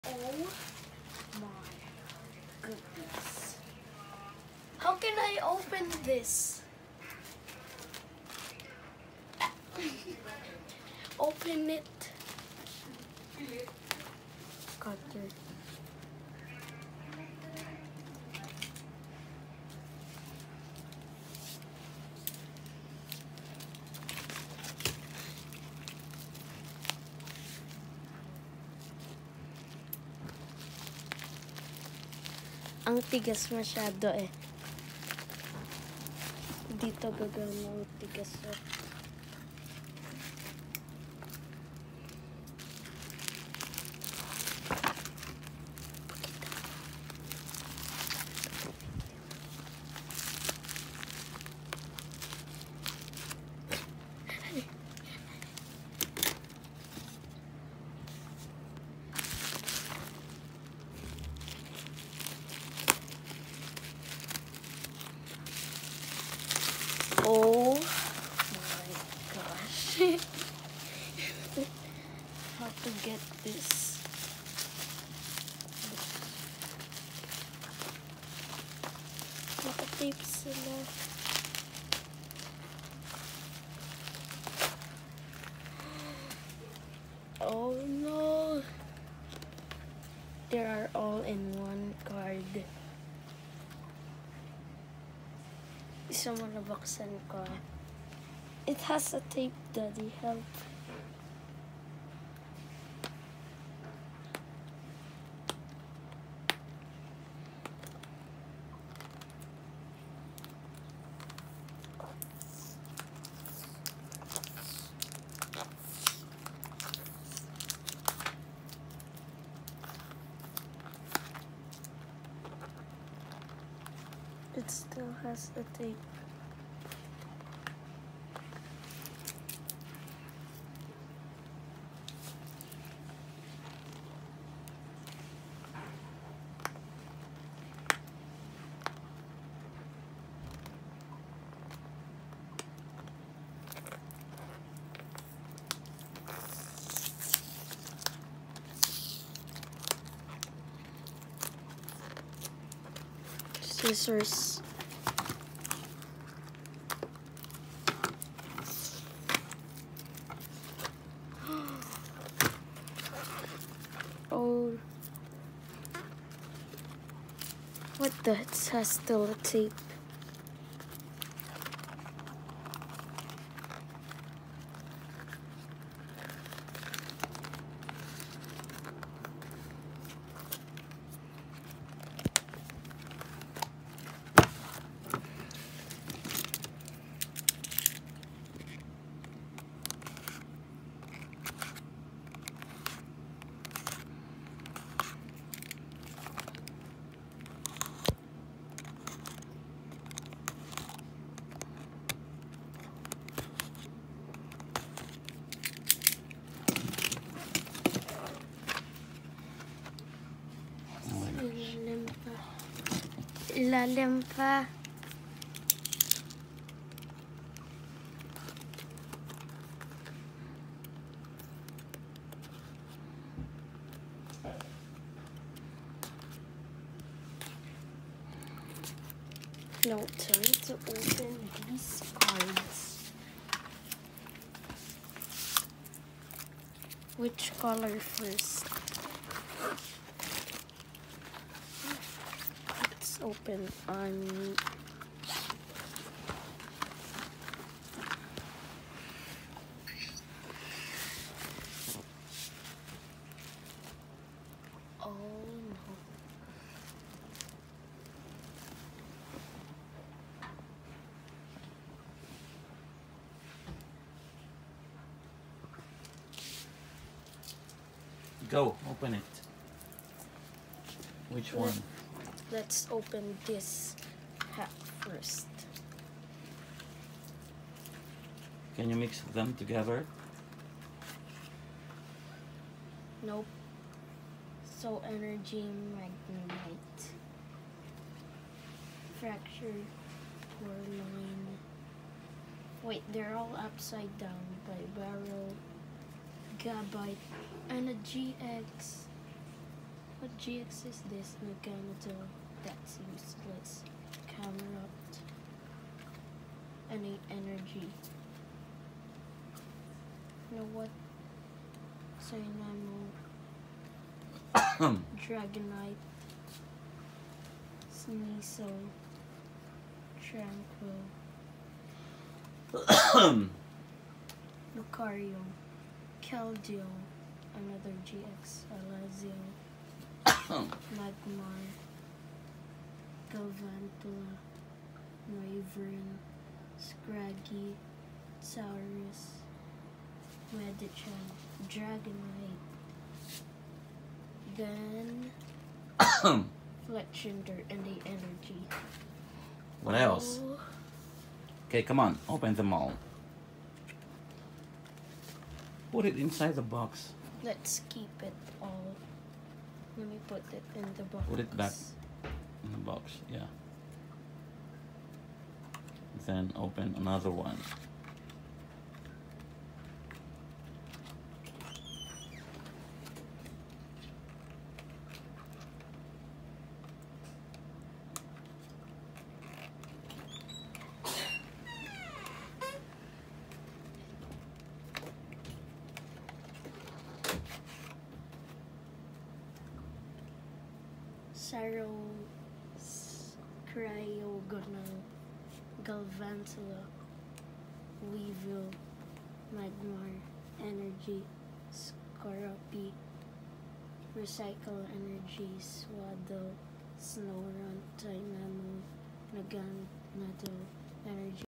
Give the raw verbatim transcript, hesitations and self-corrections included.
Oh my goodness. How can I open this? Open it. Cutter. Ang tigas masyado eh. Dito gagana ang tigas eh. Oh my gosh. How to get this? Naka-tape sila. Oh no. They are all in one card. Isa mo nabaksan ko. It has a tape, Daddy. Help. It still has a tape. Scissors. Oh, what the? It has still a tape. Ilalim pa. Ilalim pa. Now time to open these cards. Which color first? Let's open on oh no. Go, open it. Which one? Let's open this hat first. Can you mix them together? Nope. So energy magnetite. Fracture line. Wait, they're all upside down by barrel, gabite, and a G X. What G X is this? Naganado. That's useless. Camerupt. Innate energy. You know what? Cynamo. Dragonite. Sneasel. Tranquil. Lucario. Keldeo. Another G X. Alazio. Magmar. Galvantula. Noivern. Scraggy. Saurus. Medicham. Dragonite. Then Fletchinder and the energy. What else? Oh, Okay, come on, open them all. Put it inside the box. let's keep it all. Let me put it in the box. Put it back in the box, yeah. Then open another one. Saro Cryogonal Galvantula Weevil Magmar Energy Scorpy Recycle Energy Swaddle Snowrun Dynamo Nagan Nado Energy